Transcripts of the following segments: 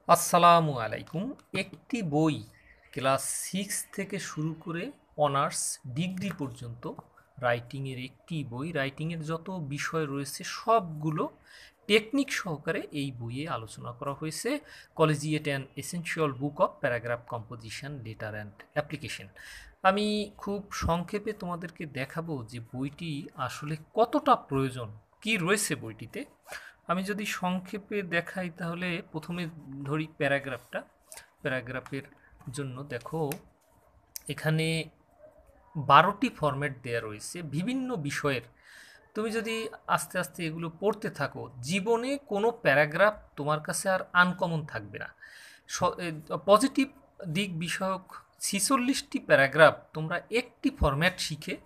আসসালামু আলাইকুম। একটি বই ক্লাস 6 থেকে শুরু করে অনার্স ডিগ্রি পর্যন্ত রাইটিংয়ের একটি বই, রাইটিংয়ের যত বিষয় রয়েছে সবগুলো টেকনিক সহকারে এই বইয়ে আলোচনা করা হয়েছে। Collegiate and essential book of paragraph composition, letter and application. আমি খুব সংক্ষেপে তোমাদেরকে দেখাবো যে বইটি আসলে কতটা প্রয়োজন, কি রয়েছে বইটিতে। আমি যদি সংক্ষেপে দেখাই তাহলে প্রথমে ধরি প্যারাগ্রাফটা। প্যারাগ্রাফের জন্য দেখো এখানে 12টি ফরম্যাট দেয়া রয়েছে বিভিন্ন বিষয়ের। তুমি যদি আস্তে আস্তে এগুলো পড়তে থাকো, জীবনে কোনো প্যারাগ্রাফ তোমার কাছে আর আনকমন থাকবে না। পজিটিভ দিক বিষয়ক 46টি প্যারাগ্রাফ তোমরা একটি ফরম্যাট শিখে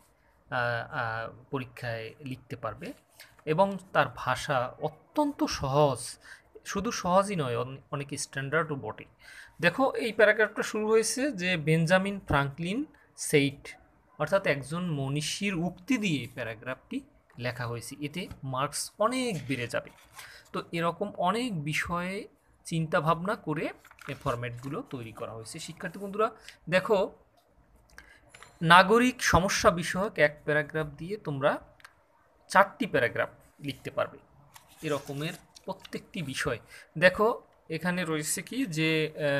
পরীক্ষায় লিখতে পারবে এবং তার ভাষা অত্যন্ত সহজ। শুধু সহজই নয়, অনেক স্ট্যান্ডার্ডও বটে। দেখো এই প্যারাগ্রাফটা শুরু হয়েছে যে বেঞ্জামিন ফ্রাঙ্কলিন সেইট, অর্থাৎ একজন মনীষীর উক্তি দিয়ে প্যারাগ্রাফটি লেখা হয়েছে। এতে মার্কস অনেক বেড়ে যাবে। তো এরকম অনেক বিষয়ে চিন্তা ভাবনা করে এই ফরম্যাটগুলো তৈরি করা হয়েছে। শিক্ষার্থী বন্ধুরা দেখো, নাগরিক সমস্যা বিষয়ক এক প্যারাগ্রাফ দিয়ে তোমরা 4টি প্যারাগ্রাফ লিখতে পারবে। এরকমের প্রত্যেকটি বিষয় দেখো, এখানে রয়েছে কি যে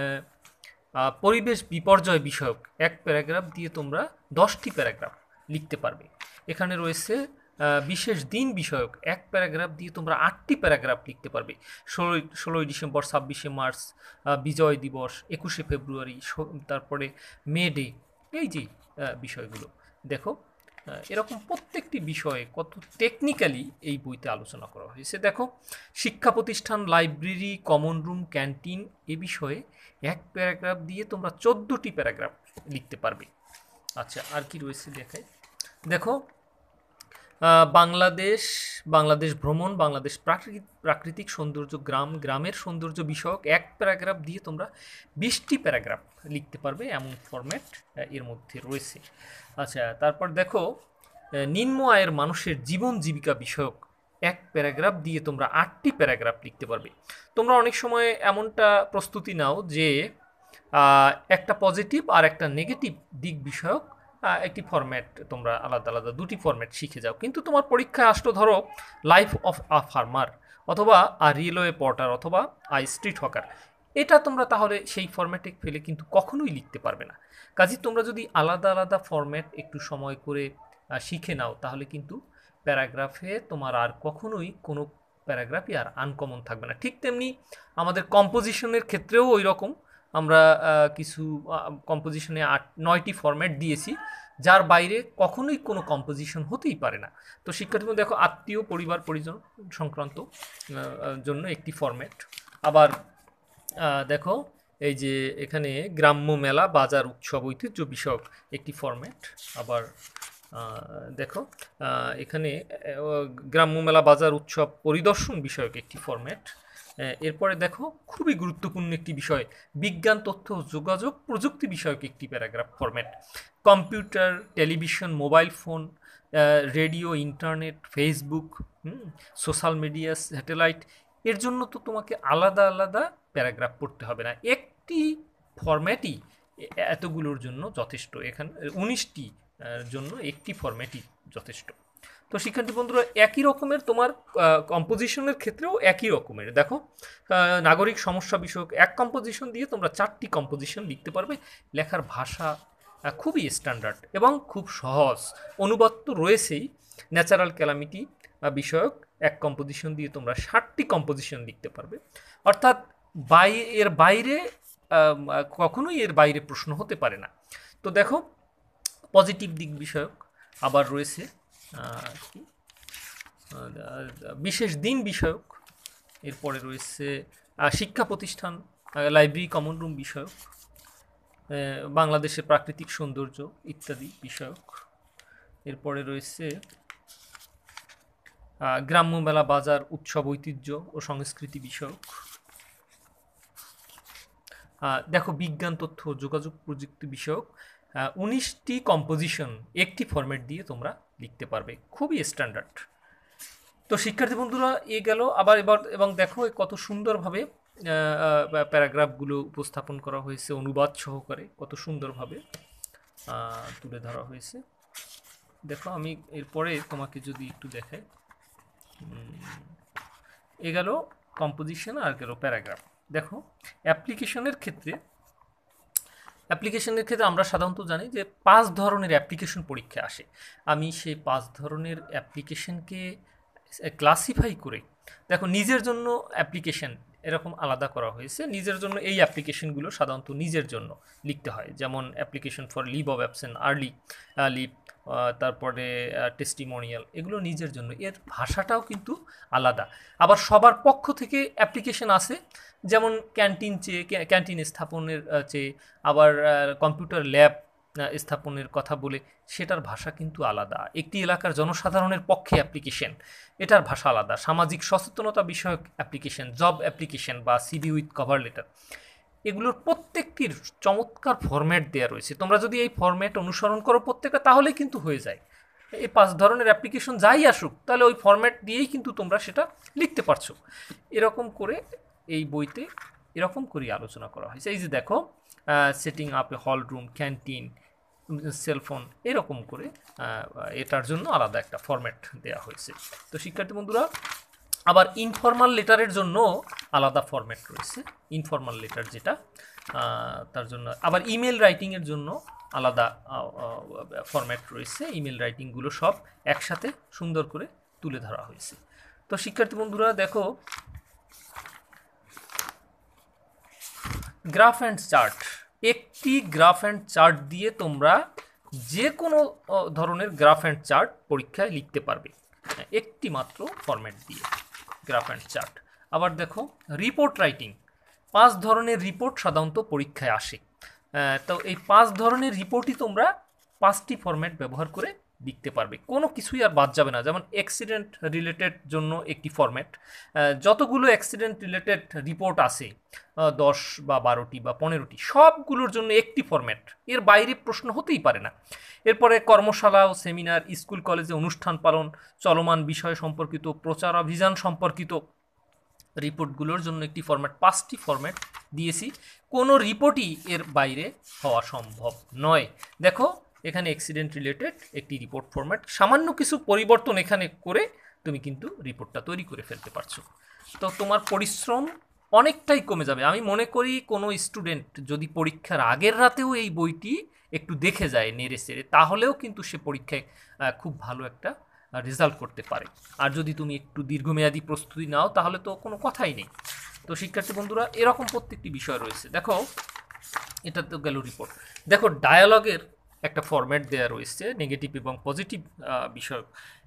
পরিবেশ বিপর্যয় বিষয়ক এক প্যারাগ্রাফ দিয়ে তোমরা 10টি প্যারাগ্রাফ লিখতে পারবে। এখানে রয়েছে বিশেষ দিন বিষয়ক এক প্যারাগ্রাফ দিয়ে তোমরা 8টি প্যারাগ্রাফ লিখতে পারবে। 16ই ডিসেম্বর, 26শে মার্চ, বিজয় দিবস, 21শে ফেব্রুয়ারি, তারপরে মে ডে, এই যে বিষয়গুলো দেখো। এরকম প্রত্যেকটি বিষয়ে কত টেকনিক্যালি এই বইতে আলোচনা করা হয়েছে। দেখো, শিক্ষা প্রতিষ্ঠান, লাইব্রেরি, কমন রুম, ক্যান্টিন এ বিষয়ে এক প্যারাগ্রাফ দিয়ে তোমরা 14টি প্যারাগ্রাফ লিখতে পারবে। আচ্ছা, আর কি রয়েছে দেখাই। দেখো, বাংলাদেশ বাংলাদেশ ভ্রমণ, বাংলাদেশ প্রাকৃতিক সৌন্দর্য, গ্রামের সৌন্দর্য বিষয়ক এক প্যারাগ্রাফ দিয়ে তোমরা 20টি প্যারাগ্রাফ লিখতে পারবে, এমন ফরম্যাট এর মধ্যে রয়েছে। আচ্ছা, তারপর দেখো, নিম্ন আয়ের মানুষের জীবন জীবিকা বিষয়ক এক প্যারাগ্রাফ দিয়ে তোমরা 8টি প্যারাগ্রাফ লিখতে পারবে। তোমরা অনেক সময় এমনটা প্রস্তুতি নাও যে একটা পজিটিভ আর একটা নেগেটিভ দিক বিষয়ক একটি ফরম্যাট, তোমরা আলাদা আলাদা 2টি ফরম্যাট শিখে যাও, কিন্তু তোমার পরীক্ষায় আসলো ধরো লাইফ অফ আ ফার্মার অথবা আ রেলওয়ে পর্টার অথবা আ স্ট্রিট হকার, এটা তোমরা তাহলে সেই ফরম্যাটে ফেলে কিন্তু কখনোই লিখতে পারবে না। কাজে তোমরা যদি আলাদা আলাদা ফরম্যাট একটু সময় করে শিখে নাও তাহলে কিন্তু প্যারাগ্রাফে তোমার আর কখনোই কোনো প্যারাগ্রাফই আর আনকমন থাকবে না। ঠিক তেমনি আমাদের কম্পোজিশনের ক্ষেত্রেও ওই রকম আমরা কিছু কম্পোজিশনে 9টি ফরম্যাট দিয়েছি, যার বাইরে কখনোই কোনো কম্পোজিশন হতেই পারে না। তো শিক্ষার্থী দেখো, আত্মীয়, পরিবার, পরিজন সংক্রান্ত জন্য একটি ফরম্যাট। আবার দেখো, এই যে এখানে গ্রাম্য মেলা, বাজার, উৎসব, ঐতিহ্য বিষয়ক একটি ফরম্যাট। আবার দেখো, এখানে গ্রাম্য মেলা, বাজার, উৎসব পরিদর্শন বিষয়ক একটি ফরম্যাট। এরপরে দেখো, খুবই গুরুত্বপূর্ণ একটি বিষয়, বিজ্ঞান, তথ্য ও যোগাযোগ প্রযুক্তি বিষয়ক একটি paragraph format. Computer, television, mobile phone, radio, internet, Facebook, social media, satellite, এর জন্য তো তোমাকে আলাদা আলাদা প্যারাগ্রাফ পড়তে হবে না, একটি ফরম্যাটই এতগুলোর জন্য যথেষ্ট। এখানে 19টি জন্য একটি ফরম্যাটই যথেষ্ট। তো শিক্ষার্থী বন্ধুরা, একই রকমের তোমার কম্পোজিশনের ক্ষেত্রেও একই রকমের দেখো, নাগরিক সমস্যা বিষয়ক এক কম্পোজিশন দিয়ে তোমরা 4টি কম্পোজিশন লিখতে পারবে। লেখার ভাষা খুবই স্ট্যান্ডার্ড এবং খুব সহজ। অনুবাদ তো রয়েছেই। ন্যাচারাল ক্যালামিটি বিষয়ক এক কম্পোজিশন দিয়ে তোমরা 60টি কম্পোজিশন লিখতে পারবে। অর্থাৎ এর বাইরে কখনোই এর বাইরে প্রশ্ন হতে পারে না। তো দেখো, পজিটিভ দিক বিষয়ক আবার রয়েছে কি বিশেষ দিন বিষয়ক, এরপরে রয়েছে শিক্ষা প্রতিষ্ঠান, লাইব্রেরি, কমন রুম বিষয়ক, বাংলাদেশের প্রাকৃতিক সৌন্দর্য ইত্যাদি বিষয়ক। এরপরে রয়েছে গ্রাম্য মেলা, বাজার, উৎসব, ঐতিহ্য ও সংস্কৃতি বিষয়ক। দেখো, বিজ্ঞান, তথ্য ও যোগাযোগ প্রযুক্তি বিষয়ক 19টি কম্পোজিশন একটি ফরম্যাট দিয়ে তোমরা লিখতে পারবে, খুবই স্ট্যান্ডার্ড। তো শিক্ষার্থী বন্ধুরা, এ গেল। আবার এবং দেখো কত সুন্দরভাবে প্যারাগ্রাফগুলো উপস্থাপন করা হয়েছে অনুবাদ সহকারে, কত সুন্দরভাবে তুলে ধরা হয়েছে। দেখো আমি এরপরে তোমাকে যদি একটু দেখাই, এ গেল কম্পোজিশন আর গেল প্যারাগ্রাফ। দেখো অ্যাপ্লিকেশনের ক্ষেত্রে আমরা সাধারণত জানি যে 5 ধরনের অ্যাপ্লিকেশন পরীক্ষা আসে। আমি সেই 5 ধরনের অ্যাপ্লিকেশনকে ক্লাসিফাই করে, দেখো নিজের জন্য অ্যাপ্লিকেশন এরকম আলাদা করা হয়েছে। নিজের জন্য এই অ্যাপ্লিকেশনগুলো সাধারণত নিজের জন্য লিখতে হয়, যেমন application for leave of absent, early leave, তারপরে টেস্টিমোনিয়াল, এগুলো নিজের জন্য। এর ভাষাটাও কিন্তু আলাদা। আবার সবার পক্ষ থেকে অ্যাপ্লিকেশন আছে, যেমন ক্যান্টিন স্থাপনের চেয়ে, আবার কম্পিউটার ল্যাব স্থাপনের কথা বলে সেটার ভাষা কিন্তু আলাদা। একটি এলাকার জনসাধারণের পক্ষে অ্যাপ্লিকেশন, এটার ভাষা আলাদা। সামাজিক সচেতনতা বিষয়ক অ্যাপ্লিকেশন, জব অ্যাপ্লিকেশন বা সিভি উইথ কভার লেটার, এগুলোর প্রত্যেকটির চমৎকার ফরম্যাট দেওয়া রয়েছে। তোমরা যদি এই ফরম্যাট অনুসরণ করো প্রত্যেকটা, তাহলেই কিন্তু হয়ে যায়। এই 5 ধরনের অ্যাপ্লিকেশন যাই আসুক, তাহলে ওই ফরম্যাট দিয়েই কিন্তু তোমরা সেটা লিখতে পারছো। এরকম করে এই বইতে এরকম করেই আলোচনা করা হয়েছে। এই যে দেখো, সেটিং আপ এ হল রুম, ক্যান্টিন, সেলফোন, এরকম করে এটার জন্য আলাদা একটা ফরম্যাট দেওয়া হয়েছে। তো শিক্ষার্থী বন্ধুরা, আবার ইনফর্মাল লেটারের জন্য আলাদা ফরম্যাট রয়েছে। ইনফর্মাল লেটার যেটা, তার জন্য আবার ইমেল রাইটিংয়ের জন্য আলাদা ফরম্যাট রয়েছে। ইমেল রাইটিংগুলো সব একসাথে সুন্দর করে তুলে ধরা হয়েছে। তো শিক্ষার্থী বন্ধুরা দেখো, গ্রাফ অ্যান্ড চার্ট, একটি গ্রাফ অ্যান্ড চার্ট দিয়ে তোমরা যে কোনো ধরনের গ্রাফ অ্যান্ড চার্ট পরীক্ষায় লিখতে পারবে, একটি মাত্র ফরম্যাট দিয়ে, গ্রাফ অ্যান্ড চার্ট। আবার দেখো রিপোর্ট রাইটিং, 5 ধরনের রিপোর্ট সাধারণত পরীক্ষায় আসে। তো এই 5 ধরনের রিপোর্টই তোমরা 5টি ফরম্যাট ব্যবহার করে লিখতে পারবে, কোনো কিছুই আর বাদ যাবে না। যেমন অ্যাক্সিডেন্ট রিলেটেড জন্য একটি ফরম্যাট, যতগুলো অ্যাক্সিডেন্ট রিলেটেড রিপোর্ট আছে 10 বা 12টি বা 15টি, সবগুলোর জন্য একটি ফরম্যাট, এর বাইরে প্রশ্ন হতেই পারে না। এরপরে কর্মশালা ও সেমিনার, স্কুল কলেজে অনুষ্ঠান পালন, চলমান বিষয় সম্পর্কিত, প্রচার অভিযান সম্পর্কিত রিপোর্টগুলোর জন্য একটি ফরম্যাট। 5টি ফরম্যাট দিয়েছি, কোনো রিপোর্টই এর বাইরে হওয়া সম্ভব নয়। দেখো এখানে অ্যাক্সিডেন্ট রিলেটেড একটি রিপোর্ট ফরম্যাট, সামান্য কিছু পরিবর্তন এখানে করে তুমি কিন্তু রিপোর্টটা তৈরি করে ফেলতে পারছো। তো তোমার পরিশ্রম অনেকটাই কমে যাবে। আমি মনে করি কোনো স্টুডেন্ট যদি পরীক্ষার আগের রাতেও এই বইটি একটু দেখে যায় নেড়ে চেড়ে, তাহলেও কিন্তু সে পরীক্ষায় খুব ভালো একটা রেজাল্ট করতে পারে। আর যদি তুমি একটু দীর্ঘমেয়াদী প্রস্তুতি নাও, তাহলে তো কোনো কথাই নেই। তো শিক্ষার্থী বন্ধুরা, এরকম প্রত্যেকটি বিষয় রয়েছে। দেখো এটা তো গেল রিপোর্ট। দেখো ডায়ালগের একটা ফরম্যাট দেওয়া রয়েছে, নেগেটিভ এবং পজিটিভ বিষয়।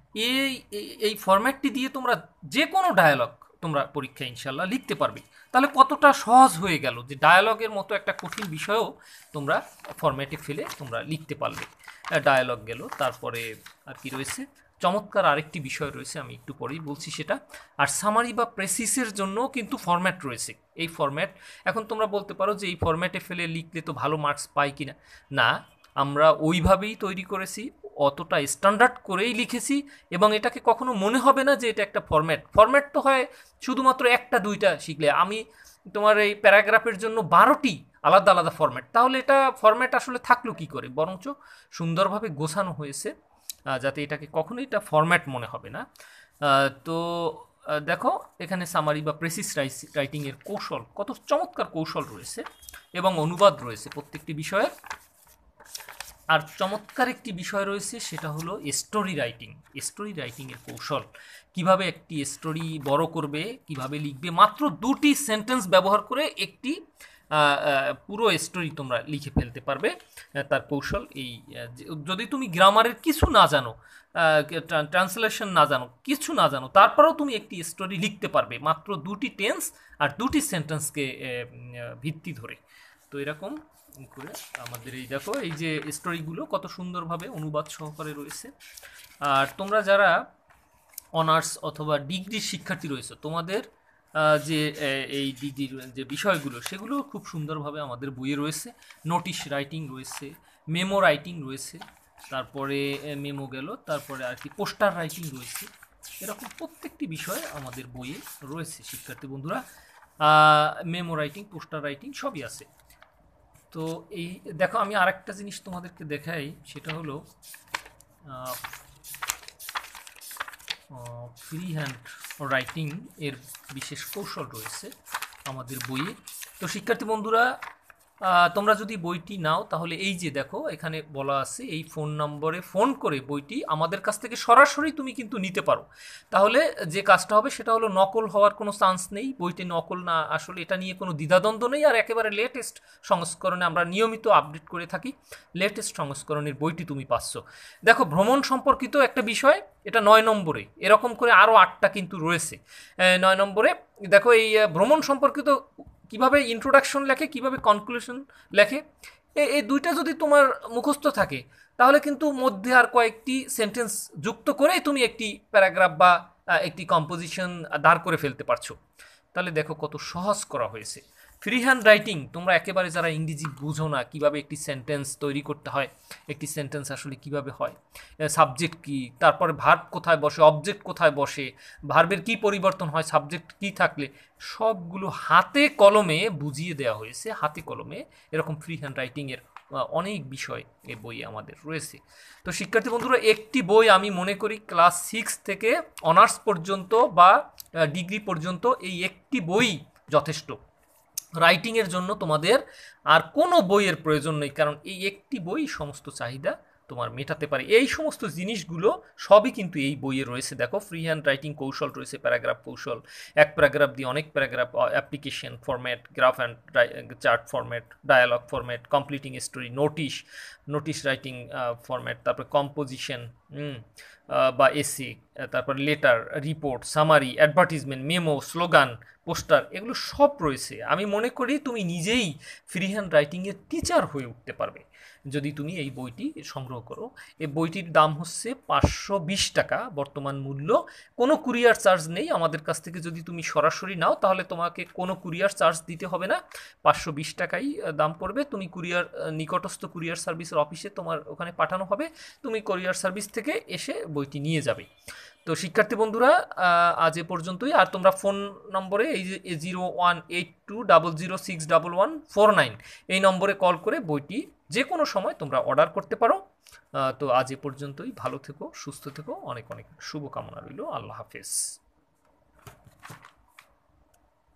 এই ফরম্যাটটি দিয়ে তোমরা যে কোনো ডায়ালগ তোমরা পরীক্ষায় ইনশাল্লাহ লিখতে পারবে। তাহলে কতটা সহজ হয়ে গেল যে ডায়ালগের মতো একটা কঠিন বিষয়ও তোমরা ফরম্যাটে ফেলে তোমরা লিখতে পারবে। ডায়ালগ গেল, তারপরে আর কি রয়েছে, চমৎকার আরেকটি বিষয় রয়েছে, আমি একটু পরেই বলছি সেটা। আর সামারি বা প্রেসিসের জন্য কিন্তু ফরম্যাট রয়েছে। এই ফরম্যাট, এখন তোমরা বলতে পারো যে এই ফরম্যাটে ফেলে লিখলে তো ভালো মার্কস পাই কিনা। না, আমরা ওইভাবেই তৈরি করেছি, অতটা স্ট্যান্ডার্ড করেই লিখেছি, এবং এটাকে কখনো মনে হবে না যে এটা একটা ফরম্যাট তো হয় শুধুমাত্র 1টা 2টা শিখলে। আমি তোমার এই প্যারাগ্রাফের জন্য 12টি আলাদা আলাদা ফরম্যাট, তাহলে এটা ফরম্যাট আসলে থাকলো কি করে? বরঞ্চ সুন্দরভাবে গোছানো হয়েছে, যাতে এটাকে কখনোই এটা ফরম্যাট মনে হবে না। তো দেখো এখানে সামারি বা প্রেসিস রাইটিংয়ের কৌশল, কত চমৎকার কৌশল রয়েছে এবং অনুবাদ রয়েছে প্রত্যেকটি বিষয়ের। আর চমৎকার একটি বিষয় রয়েছে, সেটা হলো স্টোরি রাইটিংয়ের কৌশল। কিভাবে একটি স্টোরি বড় করবে, কিভাবে লিখবে, মাত্র 2টি সেন্টেন্স ব্যবহার করে একটি পুরো স্টোরি তোমরা লিখে ফেলতে পারবে। তার কৌশল এই, যদি তুমি গ্রামারের কিছু না জানো, ট্রান্সলেশন না জানো, কিছু না জানো, তারপরেও তুমি একটি স্টোরি লিখতে পারবে মাত্র 2টি টেন্স আর 2টি সেন্টেন্সকে ভিত্তি ধরে। তো এরকম করে আমাদের এই দেখো, এই যে স্টোরিগুলো কত সুন্দরভাবে অনুবাদ সহকারে রয়েছে। আর তোমরা যারা অনার্স অথবা ডিগ্রির শিক্ষার্থী রয়েছে, তোমাদের যে এই ডিগ্রির যে বিষয়গুলো, সেগুলো খুব সুন্দরভাবে আমাদের বইয়ে রয়েছে। নোটিশ রাইটিং রয়েছে, মেমো রাইটিং রয়েছে, তারপরে মেমো গেল, তারপরে আর কি পোস্টার রাইটিং রয়েছে। এরকম প্রত্যেকটি বিষয় আমাদের বইয়ে রয়েছে শিক্ষার্থী বন্ধুরা। মেমো রাইটিং, পোস্টার রাইটিং সবই আছে। তো এই দেখো আমি আরেকটা জিনিস তোমাদেরকে দেখাই, সেটা হলো ফ্রি হ্যান্ড রাইটিং এর বিশেষ কৌশল রয়েছে আমাদের বইয়ে। তো শিক্ষার্থী বন্ধুরা, তোমরা যদি বইটি নাও তাহলে এই যে দেখো এখানে বলা আছে এই ফোন নম্বরে ফোন করে বইটি আমাদের কাছ থেকে সরাসরি তুমি কিন্তু নিতে পারো। তাহলে যে কাজটা হবে সেটা হলো নকল হওয়ার কোনো চান্স নেই, বইটি নকল না আসলে এটা নিয়ে কোনো দ্বিধাদ্বন্দ্ব নেই। আর একেবারে লেটেস্ট সংস্করণে আমরা নিয়মিত আপডেট করে থাকি, লেটেস্ট সংস্করণের বইটি তুমি পাচ্ছ। দেখো ভ্রমণ সম্পর্কিত একটা বিষয়, এটা 9 নম্বরে, এরকম করে আরও 8টা কিন্তু রয়েছে 9 নম্বরে। দেখো এই ভ্রমণ সম্পর্কিত কিভাবে ইন্ট্রোডাকশন লেখে, কিভাবে কনক্লুশন লেখে, এই দুইটা যদি তোমার মুখস্থ থাকে তাহলে কিন্তু মধ্যে আর কয়েকটি সেন্টেন্স যুক্ত করেই তুমি একটি প্যারাগ্রাফ বা একটি কম্পোজিশন দাঁড় করে ফেলতে পারছো। তাহলে দেখো কত সহজ করা হয়েছে। ফ্রি হ্যান্ড রাইটিং তোমরা একেবারে যারা ইংরেজি বুঝো না, কিভাবে একটি সেন্টেন্স তৈরি করতে হয়, একটি সেন্টেন্স আসলে কিভাবে হয়, সাবজেক্ট কি, তারপরে ভার্ব কোথায় বসে, অবজেক্ট কোথায় বসে, ভার্বের কি পরিবর্তন হয়, সাবজেক্ট কি থাকলে, সবগুলো হাতে কলমে বুঝিয়ে দেওয়া হয়েছে। হাতে কলমে এরকম ফ্রি হ্যান্ড রাইটিংয়ের অনেক বিষয় এই বই আমাদের রয়েছে। তো শিক্ষার্থী বন্ধুরা, একটি বই আমি মনে করি ক্লাস 6 থেকে অনার্স পর্যন্ত বা ডিগ্রি পর্যন্ত এই একটি বই যথেষ্ট। রাইটিংয়ের জন্য তোমাদের আর কোনো বইয়ের প্রয়োজন নেই, কারণ এই একটি বই সমস্ত চাহিদা তোমার মেটাতে পারে। এই সমস্ত জিনিসগুলো সবই কিন্তু এই বইয়ে রয়েছে। দেখো ফ্রি হ্যান্ড রাইটিং কৌশল রয়েছে, প্যারাগ্রাফ কৌশল, এক প্যারাগ্রাফ দিয়ে অনেক paragraph, application format, graph and chart format, dialogue format, completing story, notice writing format, তারপরে কম্পোজিশন বা এসে, তারপর letter, report, summary, advertisement, memo, slogan, poster, এগুলো সব রয়েছে। আমি মনে করি তুমি নিজেই ফ্রি হ্যান্ড রাইটিংয়ের টিচার হয়ে উঠতে পারবে যদি তুমি এই বইটি সংগ্রহ করো। এই বইটির দাম হচ্ছে 520 টাকা বর্তমান মূল্য। কোনো কুরিয়ার চার্জ নেই আমাদের কাছ থেকে। যদি তুমি সরাসরি নাও তাহলে তোমাকে কোনো কুরিয়ার চার্জ দিতে হবে না, 520 টাকাই দাম পড়বে। তুমি কুরিয়ার নিকটস্থ কুরিয়ার সার্ভিসের অফিসে তোমার ওখানে পাঠানো হবে, তুমি কুরিয়ার সার্ভিস থেকে এসে বইটি নিয়ে যাবে। তো শিক্ষার্থী বন্ধুরা, আজ এ পর্যন্তই। আর তোমরা ফোন নম্বরে এই যে 0182006149 এই নম্বরে কল করে বইটি যে কোনো সময় তোমরা অর্ডার করতে পারো। তো আজ এ পর্যন্তই। ভালো থেকো, সুস্থ থেকো, অনেক অনেক শুভকামনা রইল। আল্লাহ হাফেজ।